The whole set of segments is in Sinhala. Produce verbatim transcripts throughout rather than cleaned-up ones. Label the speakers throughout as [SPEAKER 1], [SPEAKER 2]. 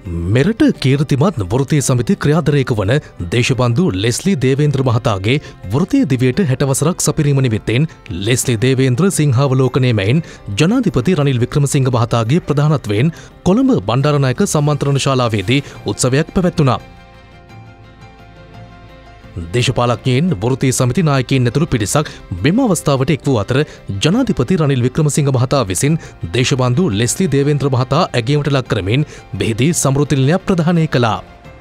[SPEAKER 1] මෙරට කීර්තිමත් වෘත්තීය සමිති ක්‍රියාධරයක වන දේශබන්දු ලෙස්ලි දේවේන්ද්‍ර මහතාගේ වෘත්තීය දිවියට හැට වසරක් සපිරීම නිමිත්තෙන් ලෙස්ලි දේවේන්ද්‍ර සිංහාවලෝකනය මෙයින් ජනාධිපති රනිල් වික්‍රමසිංහ මහතාගේ ප්‍රධානත්වයෙන් කොළඹ බණ්ඩාරනායක සම්මන්ත්‍රණ ශාලාවේදී උත්සවයක් පැවැත්වුණා. දේශපාලඥයින් වෘත්තීය සමිති නායකයින් ඇතුළු පිරිසක් මෙම අවස්ථාවට එක් වූ අතර ජනාධිපති රනිල් වික්‍රමසිංහ මහතා විසින් දේශබන්දු ලෙස්ලි දේවේන්ද්‍ර මහතා ඇගයීමට ලක් කරමින් මෙහිදී සමෘතිලිනයක් ප්‍රදානය කළා.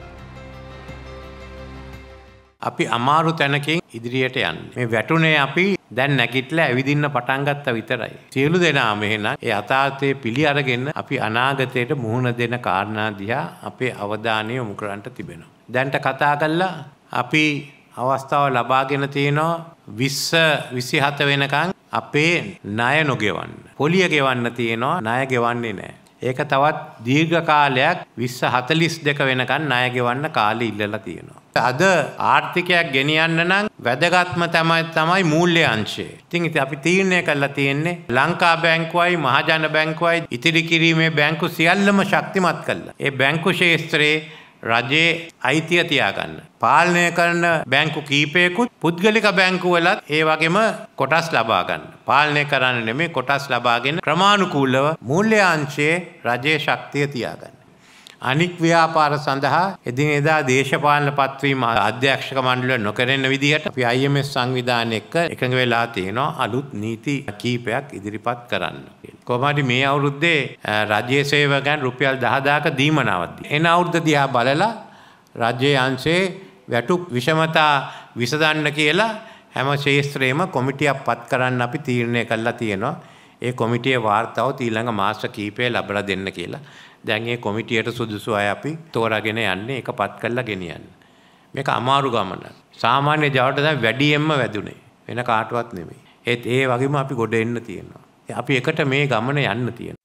[SPEAKER 2] අපි අමාරු තැනකින් ඉදිරියට යන්නේ. මේ වැටුනේ අපි දැන් නැගිටලා ඇවිදින්න පටන් ගත්තා විතරයි. සියලු දෙනාම එහෙනම් ඒ අතාතේ පිළි අරගෙන අපි අනාගතයට මුහුණ දෙන කාරණා දිහා අපේ අවධානය යොමු කරන්නට තිබෙනවා. දැන්ට කතා කළා අපි අවස්ථාව ලබාගෙන තියෙනවා විස්ස විසිහත වෙනකන් අපේ ණය නොගෙවන්න. පොලිය ගෙවන්න තියෙනවා ණය ගෙවන්නේ නැහැ. ඒක තවත් දීර්ඝ කාලයක් විස්ස හතළිස් දෙක වෙනකන් ණය ගෙවන්න කාලෙ ඉල්ලලා තියෙනවා. අද ආර්ථිකයක් ගෙනියන්න නම් වැදගත්ම තමයි තමයි මූල්‍ය අංශය. ඉතින් ඉතින් අපි තීරණය කළා තියෙන්නේ ලංකා බැංකුවයි මහජන බැංකුවයි ඉතිරි කිරීමේ බැංකු සියල්ලම ශක්තිමත් කළා. ඒ බැංකු ක්ෂේත්‍රයේ රජයේ අයිතිය තියාගන්න. පාලනය කරන බැංකු කීපයකුත් පුද්ගලික බැංකු වලත් ඒ වගේම කොටස් ලබා ගන්න. පාලනය කරන්න නෙමෙයි කොටස් ලබාගෙන ක්‍රමානුකූලව මූල්‍ය අංශයේ රජයේ ශක්තිය තියාගන්න. අනික් ව්‍යාපාර සඳහා එදිනෙදා දේශපාලන පත්වීම අධ්‍යක්ෂක මණ්ඩලය නොකරන විදිහට අපි I M F සංවිධානය එක්ක එකඟ වෙලා තියෙනවා අලුත් නීති කීපයක් ඉදිරිපත් කරන්න. කොහොමද මේ අවුරුද්දේ රජයේ සේවකයන් රුපියල් දහදාක දීමනාවක් දී. එන අවුරුද්ද දිහා බලලා රජයේ අංශයේ වැටුප් විෂමතා විසඳන්න කියලා හැම ශේත්‍රයේම කොමිටියක් පත් කරන්න අපි තීරණය කළා තියෙනවා. ඒ කොමිටියේ වාර්තාව ඊළඟ මාස කිහිපය ලැබලා දෙන්න කියලා. දැන් මේ කොමිටියට සුදුසු අය අපි තෝරාගෙන යන්නේ ඒක පත් කරලා ගෙනියන්න. මේක අමාරු ගමන. සාමාන්‍ය ජවට දැන් වැඩියෙන්ම වැදුනේ. වෙන කාටවත් නෙමෙයි. ඒත් ඒ වගේම අපි ගොඩ එන්න තියෙනවා. අපි එකට මේ ගමන යන්න තියෙනවා.